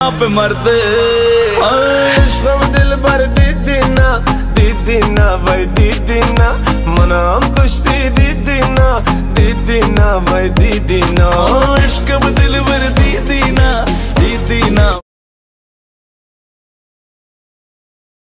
पे मरते इश्क में दिल भर दीदी ना भाई दीदी ना मना हम कुश्ती दीदी ना भाई दीदी ना इश्क में दिल भर